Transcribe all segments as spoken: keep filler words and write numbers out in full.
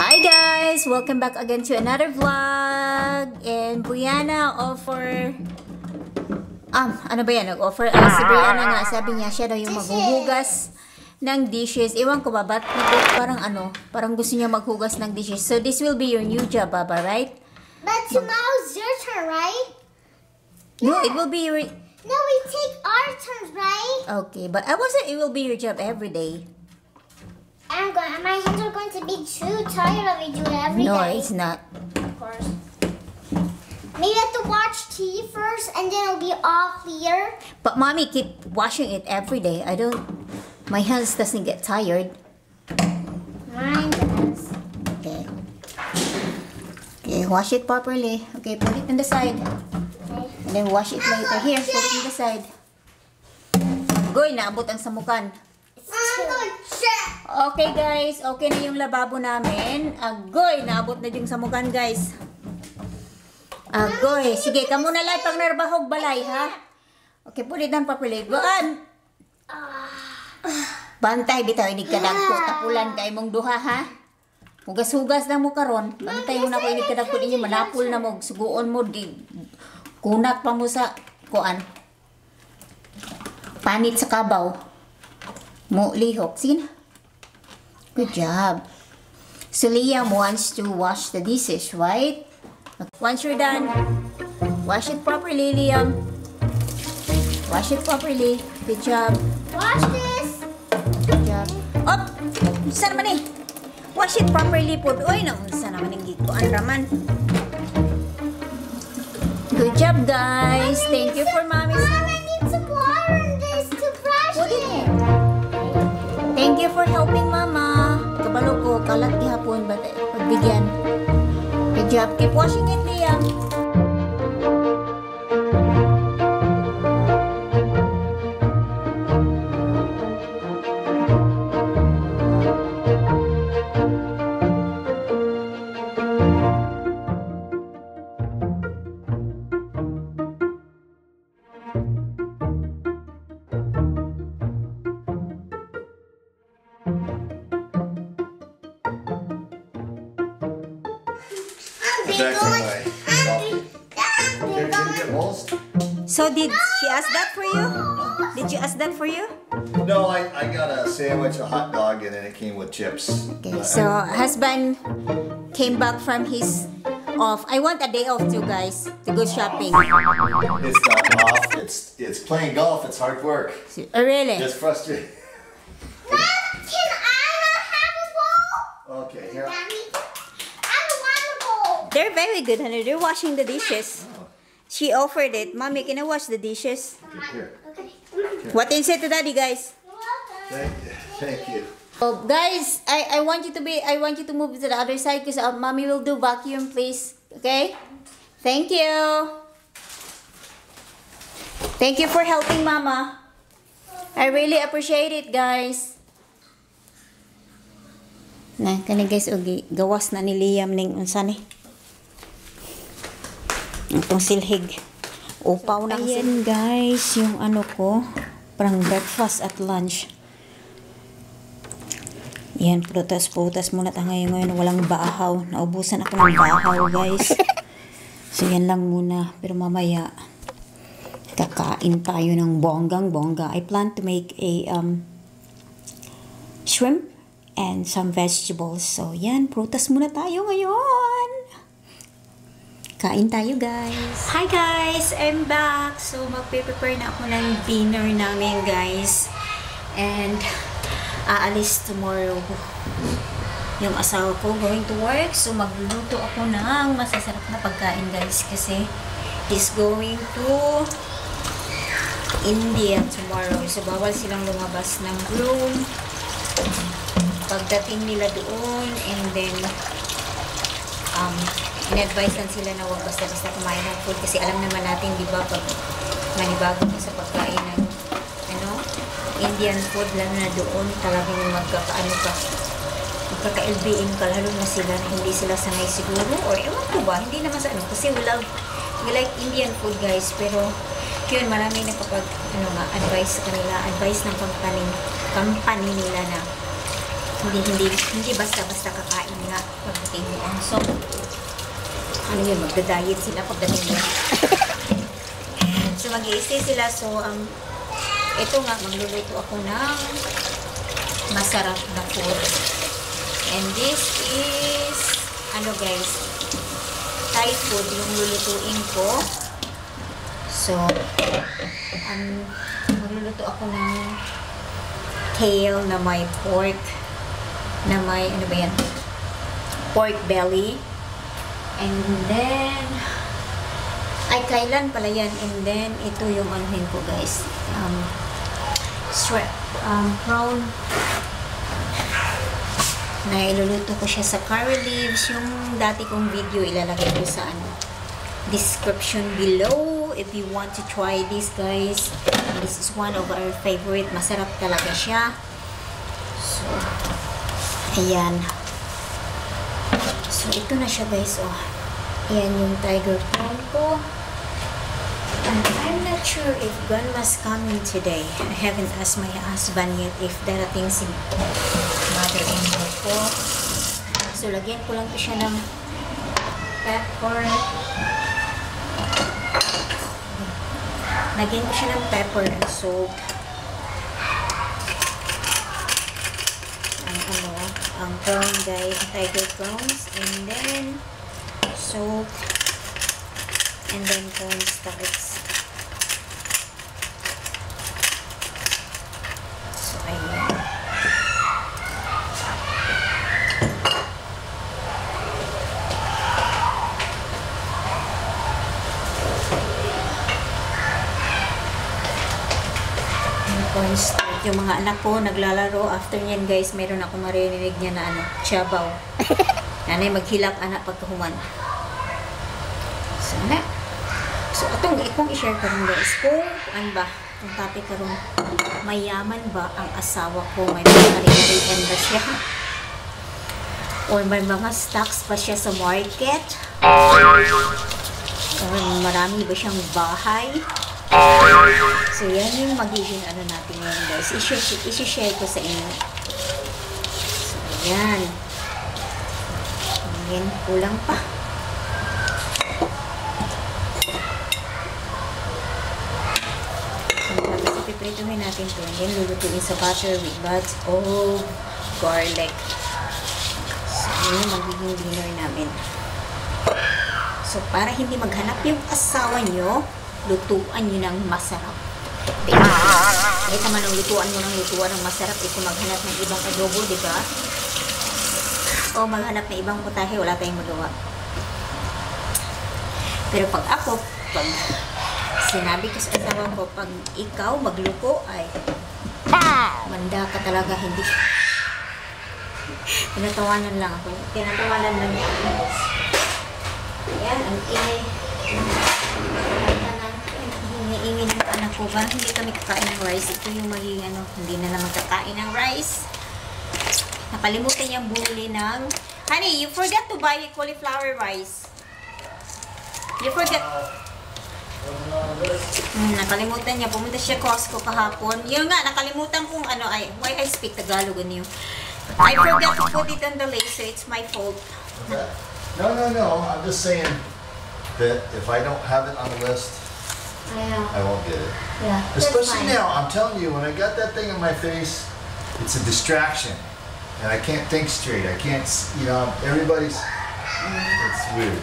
Hi guys! Welcome back again to another vlog. And Brianna offer... Um, ano ba yan? Nag-offer uh, si Brianna nga. Sabi niya siya daw yung maghuhugas ng dishes. Iwan ko ba? Ba't parang ano? Parang gusto niya maghugas ng dishes. So this will be your new job, Baba, right? But tomorrow's your turn, right? No, Yeah. it will be your... No, we take our turns, right? Okay, but I wasn't... It will be your job every day. I'm going. My hands are going to be too tired of me doing it every No, day. it's not. Of course. Maybe I have to watch T V first, and then it'll be all clear. But mommy keep washing it every day. I don't... My hands doesn't get tired. Mine does. Okay. Okay, wash it properly. Okay, put it on the side. Okay. And then wash it later. Here, put it on the side. Goy, naabot ang samukan. I'm going to check. Okay guys, okay na yung lababo namin. Agoy, naabot na yung samukan guys. Agoy, sige, kamo na lang pang narbahog balay ha. Okay, put it on properly. Gaan. Bantay bitaw, hindi ka dagko. Tapulan kay mong duha ha. Hugas-hugas na mo karon. Bantay mo na ko ini kadagko ninyo manapul na mo. Suguon mo di kunat pa mo sa kuan. Panit sa kabaw. Mo lihok. Sige na. Good job. So Liam wants to wash the dishes, right? Once you're done, wash it properly, Liam. Wash it properly. Good job. Watch this. Good job. Op! Saan naman eh? Wash it properly po. Uy, no. Saan naman yung gikuan raman? Good job, guys. Thank you for mommy's... Mom, I need some water in this to brush Put it it. in. Thank you for helping, Mama. Kabalo ko, kalat gihapon, but pagbigyan. Good job. Keep washing it, Liam. They're Back going. away. They're Here, can you get holes? So, did she ask that for you? Did you ask that for you? No, I, I got a sandwich, a hot dog, and then it came with chips. Okay, Uh, so husband came back from his off. I want a day off too, guys, to go shopping. It's not off. It's it's playing golf. It's hard work. Oh, really? Just frustrating. Mom, can I not have a bowl? Okay, here. Daddy, I don't want a bowl. They're very good, honey. They're washing the dishes. She offered it. Mommy, can I wash the dishes? Here. Okay. What is it to daddy, guys? You're welcome. Thank you. Thank you. Oh, guys, I, I want you to be, I want you to move to the other side because uh, mommy will do vacuum, please. Okay? Thank you. Thank you for helping, Mama. I really appreciate it, guys. Na, kani guys, okay, gawas na ni Liam ning unsa ni. Itong silhig. Upaw na kasi. Ayan, guys, yung ano ko, parang breakfast at lunch. Yan, prutas-prutas muna tayo ngayon. Ngayon, walang bahaw. Naubusan ako ng bahaw, guys. So, yan lang muna. Pero mamaya, kakain tayo ng bonggang-bongga. I plan to make a um, shrimp and some vegetables. So, yan, prutas muna tayo ngayon. Kain tayo, guys. Hi, guys! I'm back. So, magpe-prepare na ako ng dinner namin, guys. And, aalis tomorrow yung asawa ko going to work. So, magluluto ako ng masasarap na pagkain, guys. Kasi, he's going to India tomorrow. So, bawal silang lumabas ng room. Pagdating nila doon, and then, um, in-advise lang sila na huwag basta-basta kumain ng food. Kasi alam naman natin, di ba, pag manibago ka sa pagkain ng, ano, Indian food, lalo na doon, talagang magkakaano ka, magkaka-L B M ka, lalo na sila na hindi sila sanay siguro, or ewan ko ba, hindi naman sa ano, kasi we love, we like Indian food, guys, pero, yun, maraming nakapag, ano nga, advice sa kanila, advice ng company, company nila na, hindi, hindi, hindi basta-basta kakain nga pag himuan. So, ano yun, magda-diet sila pagdating yun. So, mag-i-stay sila. So, um, ito nga, magluluto ako ng masarap na food. And this is, ano guys, Thai food yung lulutuin ko. So, um, magluluto ako ng tail na may pork, na may, ano ba yan? Pork belly. And then, ay, kailan pala yan. And then, ito yung anuhin ko guys. Um, shrimp, um, prawn. Na iluluto ko siya sa curry leaves. Yung dati kong video, ilalagay ko sa ano, description below. If you want to try this guys. This is one of our favorite. Masarap talaga siya. So, ayan. So, ito na siya guys. Oh. Ayan yung tiger prawn ko. And I'm not sure if Grandma's coming today. I haven't asked my husband yet if darating si mother-in-law ko. So, lagyan ko lang ko siya ng pepper. Lagyan ko siya ng pepper and salt. Ang ano, ang prawn guys, tiger prawns. And then, salt. And then cornstarch. So, ayan. Cornstarch. Yung mga anak ko naglalaro. After nyan guys, mayroon ako marinig niya na ano, chabaw. Nanay maghilak anak pagkahuman. So, na. So, itong ikong i-share ko rin guys. Kung ano ba, ang topic ko rin, mayaman ba ang asawa ko? May mga hari-harian ba siya? Or may mga stocks pa siya sa market? Or marami ba siyang bahay? So, yan yung magiging ano natin ngayon guys. I-share ko sa inyo. So, yan. Yan, kulang pa. So, piprituhin natin ito. And then, lulutuin sa butter with lots of garlic. So, yan yung magiging dinner namin. So, para hindi maghanap yung asawa nyo, lutuan nyo ng masarap. Kahit naman ang lutuan mo ng lutuan ng masarap, ito maghanap ng ibang adobo, di ba? O maghanap ng ibang putahe, wala tayong magawa. Pero pag ako, pag sinabi ko sa asawa ko, pag ikaw magluto, ay manda ka talaga, hindi. Tinatawanan lang ako. Tinatawanan lang ako. Ayan, ang ingay. Hiniingin ng anak ko ba? Hindi kami kakain ng rice. Ito yung magiging ano, hindi na naman kakain ng rice. Nakalimutan niyang bumili ng... Honey, you forgot to buy cauliflower rice. You forgot... Hmm, nakalimutan niya. Pumunta siya Costco kahapon. Yun nga, nakalimutan kong ano ay... Why I speak Tagalog on you? I forgot to put it on the list, so it's my fault. Okay. No, no, no. I'm just saying that if I don't have it on the list, Yeah. I won't get it. Yeah. Especially now, I'm telling you, when I got that thing in my face, it's a distraction. And I can't think straight. I can't, s- you know, everybody's, it's weird.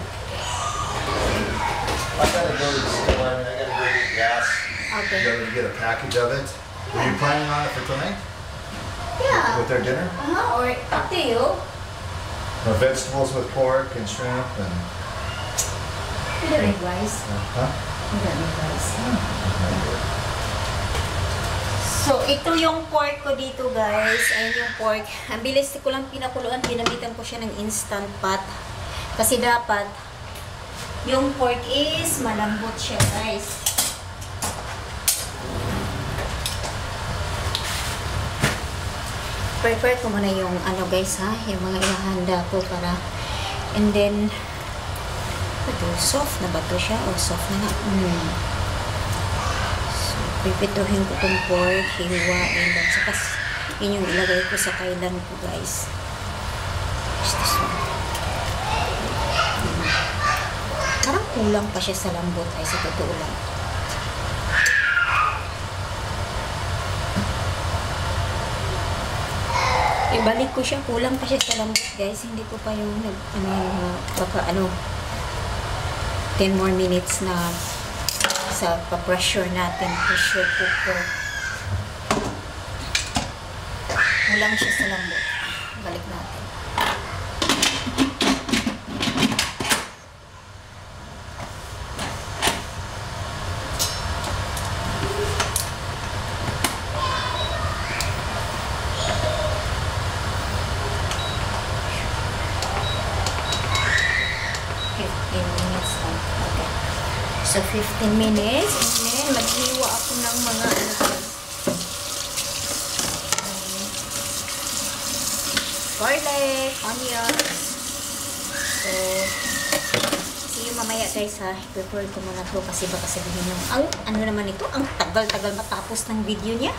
I gotta go to the store, I mean, I gotta go get gas. Okay. You gotta get a package of it. Were you planning on it for tonight? Yeah. With their dinner? Uh-huh. Or up to you. Uh, vegetables with pork and shrimp and, You don't need rice. uh, huh? You don't need rice. So, ito yung pork ko dito, guys. Ayan yung pork. Ang bilis ko lang pinakuluan. Pinamitan ko siya ng instant pot. Kasi dapat, yung pork is malambot siya, guys. Prepare ko muna yung ano, guys, ha? Yung mga ihahanda ko para... And then, ito, soft na ba ito siya? O soft na nga? Hmm. Pipituhin ko itong pork, hihiwain, at saka yun yung ilagay ko sa kailan ko, guys. Just this one. kulang pa siya sa lambot ay sa totoo lang. Ibalik ko siya, kulang pa siya sa lambot guys. Hindi ko pa yung nag, ano, baka ano, ten more minutes na sa pa-pressure natin, pressure cooker. Kulang siya sa lambot. Balik natin. So, fifteen minutes. And then, maghiwa ako ng mga ano guys. Um, garlic, onions. So, see you mamaya guys ha. Prepare ko muna to kasi baka sabihin nyo, ang ano naman ito? Ang tagal-tagal matapos ng video niya.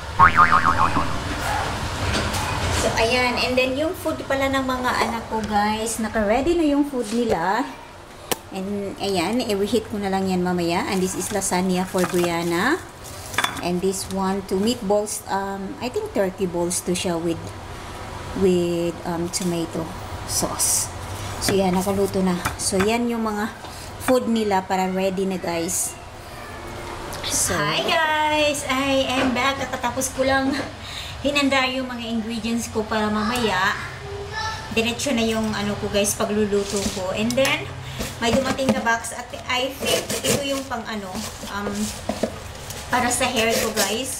So, ayan. And then, yung food pala ng mga anak ko guys. Naka-ready na yung food nila. And, ayan, i-reheat ko na lang yan mamaya. And this is lasagna for Brianna. And this one, two meatballs, um, I think turkey balls to siya with, with, um, tomato sauce. So, yan, nakaluto na. So, yan yung mga food nila para ready na, guys. So, hi, guys! I am back. Katapos ko lang hinanda yung mga ingredients ko para mamaya. Diretso na yung, ano ko, guys, pagluluto ko. And then, may dumating na box at I think ito yung pang ano, um, para sa hair ko guys.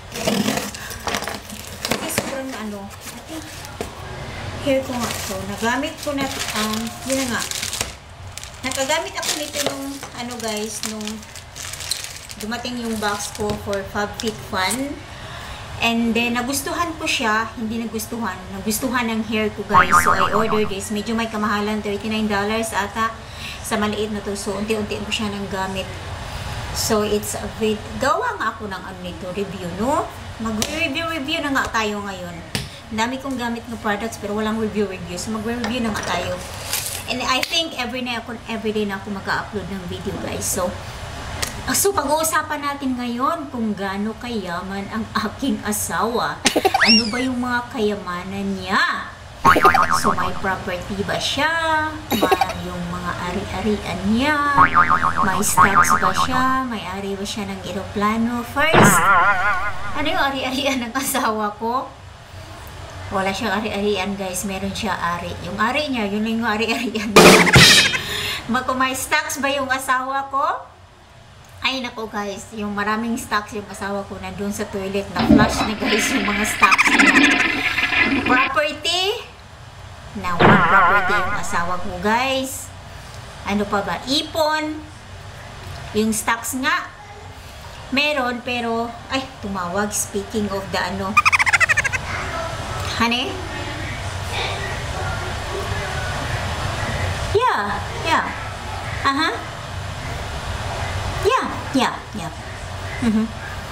Kasi sobrang ano, I think hair ko nga ito. Nagamit ko na, um, yun na nga. Nakagamit ako nito nung, ano guys, nung dumating yung box ko for FabFitFun. And then, nagustuhan ko siya, hindi nagustuhan, nagustuhan ng hair ko guys. So, I ordered this. Medyo may kamahalan, thirty-nine dollars ata sa maliit na to. So, unti-unti ko siya nang gamit. So, it's a bit, gawa nga ako ng ano nito, review, no? Mag-review-review na nga tayo ngayon. Ang dami kong gamit ng products, pero walang review-review. So, mag-review na nga tayo. And I think every day ako, every day na ako mag-upload ng video, guys. So, So, pag-uusapan natin ngayon kung gaano kayaman ang aking asawa. Ano ba yung mga kayamanan niya? So, may property ba siya? May yung mga ari-arian niya? May stocks ba siya? May ari ba siya ng eroplano? First, ano yung ari-arian ng asawa ko? Wala siyang ari-arian, guys. Meron siya ari. Yung ari niya, yun yung ari-arian niya. Kung may stocks ba yung asawa ko? Ay nako guys, yung maraming stocks yung asawa ko nandun sa toilet. Na-flush na guys yung mga stocks niya. Property? Na one property yung asawa ko guys. Ano pa ba? Ipon. Yung stocks nga. Meron pero, ay tumawag. Speaking of the ano. Honey? Yeah, yeah. Aha. Uh-huh. Yeah, yeah, yeah. Mm-hmm.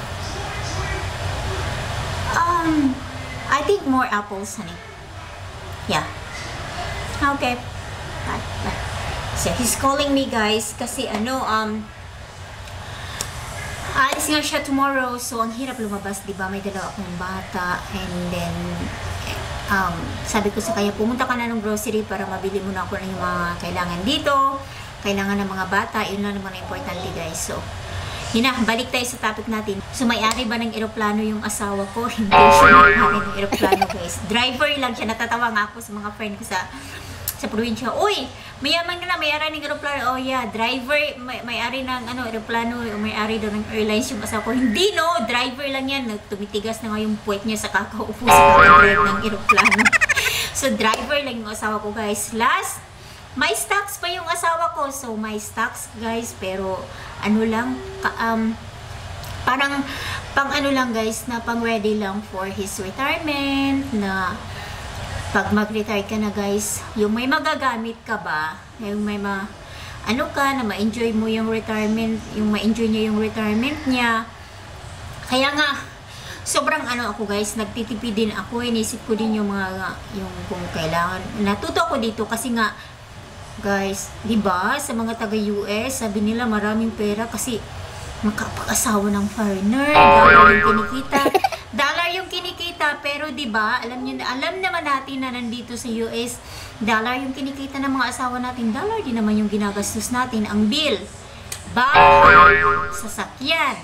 Um, I think more apples, honey. Yeah. Okay. Bye, bye. So, he's calling me, guys, kasi ano, um, alis nga siya tomorrow, so ang hirap lumabas, di ba? May dalawa akong bata, and then, um, sabi ko sa kanya, pumunta ka na ng grocery para mabili mo na ako ng mga kailangan dito. Kailangan ng mga bata, yun lang naman ang importante guys. So, yun na, balik tayo sa topic natin. So, may-ari ba ng eroplano yung asawa ko? Hindi siya may-ari ng eroplano guys. Driver lang siya. Natatawa nga ako sa mga friend ko sa sa probinsya. Uy, mayaman ka na, may-ari ng eroplano. Oh yeah, driver, may-ari ng ano, eroplano, o may-ari daw ng airlines yung asawa ko. Hindi no, driver lang yan. Tumitigas na nga yung puwet niya sa kakaupo sa kakadrive ng eroplano. So, driver lang yung asawa ko guys. Last, may stocks pa yung asawa ko. So, may stocks, guys. Pero, ano lang, ka, um, parang, pang ano lang, guys, na pang ready lang for his retirement, na pag mag-retire ka na, guys, yung may magagamit ka ba, yung may ma, ano ka, na ma-enjoy mo yung retirement, yung ma-enjoy niya yung retirement niya. Kaya nga, sobrang ano ako, guys, nagtitipid din ako. Inisip ko din yung mga, yung kung kailangan. Natuto ako dito kasi nga, Guys, 'di ba? Sa mga taga-U S, sabi nila maraming pera kasi makapag-asawa ng foreigner, dollar yung kinikita. Dollar yung kinikita, pero 'di ba? Alam niyo na, alam naman natin na nandito sa U S, dollar yung kinikita ng mga asawa natin, dollar din naman yung ginagastos natin, ang bill, bahay, sasakyan,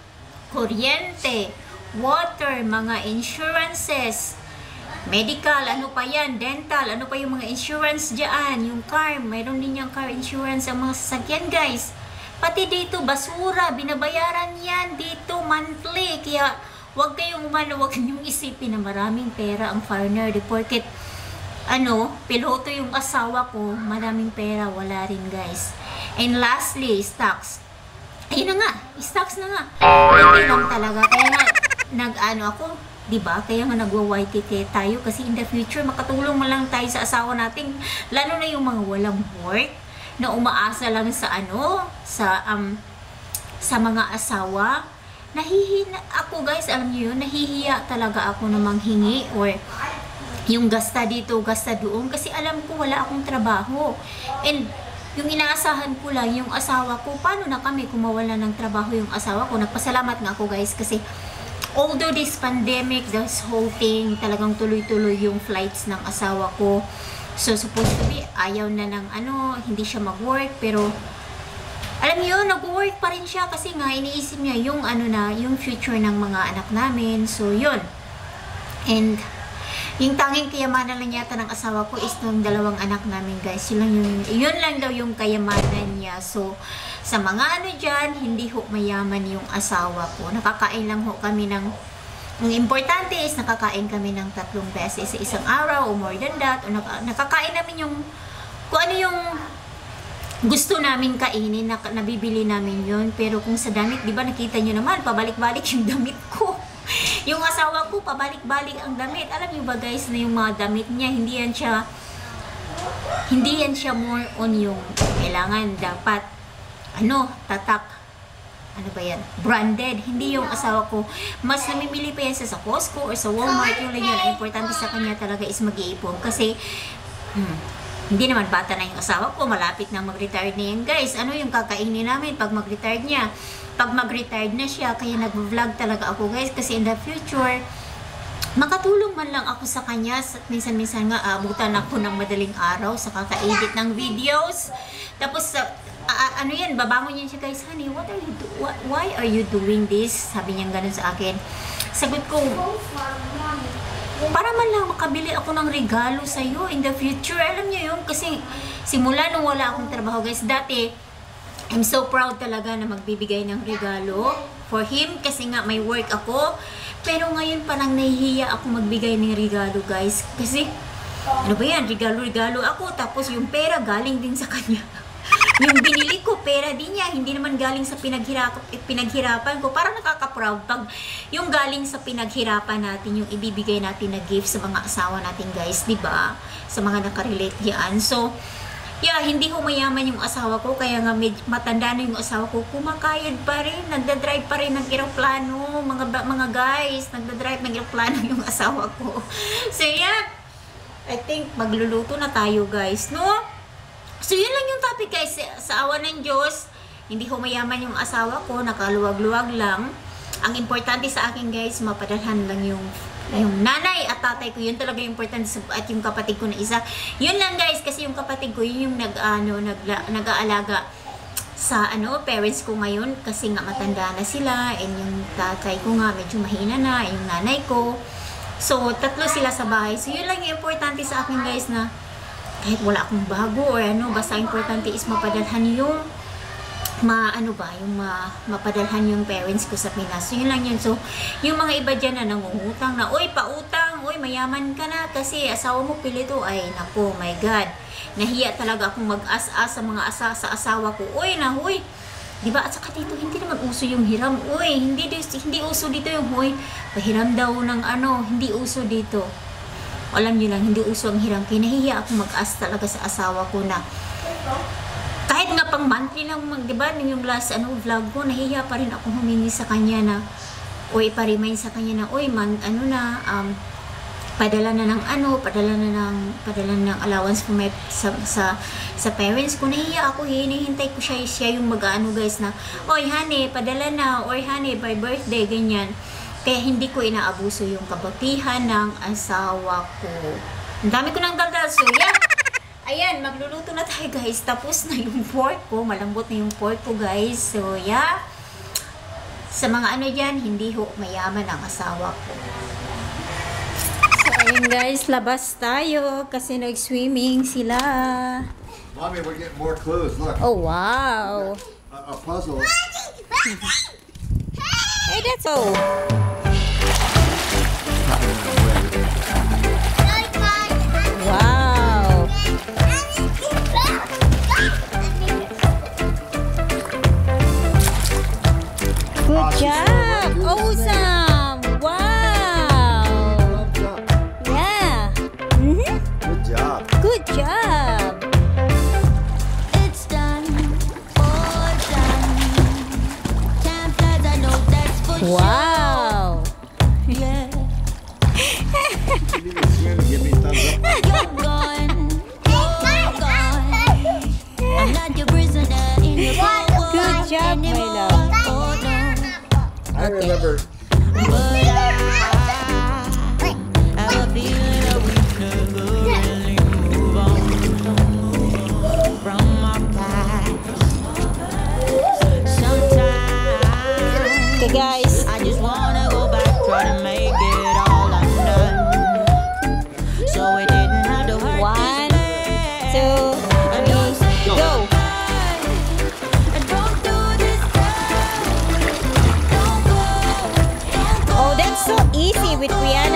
kuryente, water, mga insurances, medical, ano pa yan, dental, ano pa yung mga insurance dyan, yung car, mayroon din yung car insurance ang mga sasakyan guys. Pati dito, basura, binabayaran yan dito monthly. Kaya wag kayong umano, wag niyong isipin na maraming pera ang foreigner. Di porket, ano, piloto yung asawa ko, maraming pera, wala rin guys. And lastly, stocks. Ayun na nga, stocks na nga. Hindi lang talaga, kaya nga, nag-ano ako, diba? Kaya nga nagwa-Y T K tayo kasi in the future makatulong man lang tayo sa asawa natin, lalo na yung mga walang work na umaasa lang sa ano, sa um sa mga asawa. Nahihina ako guys, alam niyo yun, nahihiya talaga ako na manghingi or yung gasta dito, gasta doon kasi alam ko wala akong trabaho. And yung inaasahan ko lang yung asawa ko, paano na kami kung mawala ng trabaho yung asawa ko? Nagpasalamat nga ako guys kasi although this pandemic, this whole thing, talagang tuloy-tuloy yung flights ng asawa ko. So, supposed to be, ayaw na ng ano, hindi siya mag-work. Pero, alam niyo, nag-work pa rin siya kasi nga, iniisip niya yung ano na, yung future ng mga anak namin. So, yun. And, yung tanging kayamanan lang yata ng asawa ko is ng dalawang anak namin, guys. Yun lang, yung, yun lang daw yung kayamanan niya. So, sa mga ano dyan, hindi ho mayaman yung asawa ko. Nakakain lang ho kami ng, ang importante is nakakain kami ng tatlong beses sa isang araw o more than that. O nakakain namin yung, kung ano yung gusto namin kainin, na, nabibili namin yun. Pero kung sa damit, di ba nakita nyo naman, pabalik-balik yung damit ko. Yung asawa ko, pabalik-balik ang damit. Alam nyo ba guys, na yung mga damit niya, hindi yan siya, hindi yan siya more on yung kailangan dapat ano, tatak, ano ba yan, branded. Hindi yung asawa ko, mas namimili pa yan sa, sa Costco or sa Walmart. Yung lang yun, ang importante sa kanya talaga is mag-iipon kasi hmm, hindi naman bata na yung asawa ko, malapit na mag-retire na yan guys. Ano yung kakainin namin pag mag-retire niya? Pag mag-retire na siya, kaya nag-vlog talaga ako guys kasi in the future makatulong man lang ako sa kanya. Minsan-minsan nga abutan ako ng madaling araw sa kaka-edit ng videos. Tapos sa uh, ano yan, babangon yan siya guys, honey, what are you do what, why are you doing this? Sabi niya ganun sa akin. Sagot ko, para man lang makabili ako ng regalo sa iyo in the future. Alam niyo yun, kasi simula nung wala akong trabaho guys, dati I'm so proud talaga na magbibigay ng regalo for him kasi nga may work ako. Pero ngayon parang nahihiya ako magbigay ng regalo guys kasi ano ba yan, regalo-regalo ako tapos yung pera galing din sa kanya. Yung binili ko, pera din niya, hindi naman galing sa pinaghirap, pinaghirapan ko. Parang nakaka-proud pag yung galing sa pinaghirapan natin, yung ibibigay natin na gift sa mga asawa natin guys, di ba? Sa mga nakarelate diyan. So, yeah, hindi ko mayaman yung asawa ko, kaya nga med, matanda na yung asawa ko, kumakayod pa rin, nagdadrive pa rin ng eroplano, mga, mga guys, nagdadrive ng eroplano yung asawa ko. So, yeah, I think magluluto na tayo guys, no? So, yun lang yung topic guys. Sa awa ng Diyos, hindi ko mayaman yung asawa ko, nakaluwag-luwag lang. Ang importante sa akin guys, mapadalhan lang yung yung nanay at tatay ko. Yun talaga yung importante, at yung kapatid ko na isa. Yun lang guys, kasi yung kapatid ko, yun yung nag, ano, nag, nag-aalaga sa ano, parents ko ngayon. Kasi nga matanda na sila, and yung tatay ko nga medyo mahina na, yung nanay ko. So, tatlo sila sa bahay. So, yun lang yung importante sa akin guys, na kahit wala akong bago or ano, basta importante is mapadalhan yung ma ano ba, yung ma, mapadalhan yung parents ko sa Pinas. So, yun lang yun. So, yung mga iba dyan na nangungutang na, oy, pautang, oy, mayaman ka na kasi asawa mo pilito, ay, naku, my God. Nahiya talaga akong mag-as-as sa mga asa sa asawa ko. Oy, na, oy, diba? At saka dito, hindi naman uso yung hiram. Oy, hindi, hindi uso dito yung, oy, pahiram daw ng ano, hindi uso dito. Alam niyo lang, hindi uso ang hiram. Kaya nahihiya ako mag-ask talaga sa asawa ko na kahit nga pang monthly lang, di ba, yung last ano, vlog ko, nahihiya pa rin ako humingi sa kanya na, o ipa-remind sa kanya na, oy man, ano na, um, padala na ng ano, padala na ng padala na ng allowance for my, sa, sa sa parents ko. Nahiya ako, hinihintay ko siya siya yung mag-ano guys na, oy honey, padala na, or honey, by birthday, ganyan. Kaya hindi ko inaabuso yung kabutihan ng asawa ko. Ang dami ko nang daldal. So yeah, ayan, magluluto na tayo guys. Tapos na yung pork ko, malambot na yung pork ko guys. So yeah, sa mga ano dyan, hindi ho mayaman ang asawa ko. Ayun guys, labas tayo kasi nag-swimming sila. Mommy, we're getting more clues. Look. Oh, wow. A, a puzzle. Hey, that's all. Wow. Good job. Awesome. Wow. Yeah. Mm-hmm. Good job. Good job. It's done, all done. Time flies, I know that's for Wow. sure. Yeah, Give me a thumbs up. you're gone, you're gone. I'm not your prisoner in your power Good job, my anymore. love. Oh no, I remember. but I have a feeling that we never really move on from our past. Sometimes Okay, guys. I just wanna go back, try to make it all undone, so it didn't have to hurt One, this two, bad. And you're saying go. goodbye, and don't do this now. Don't go, don't go. Oh, that's so easy with Rihanna.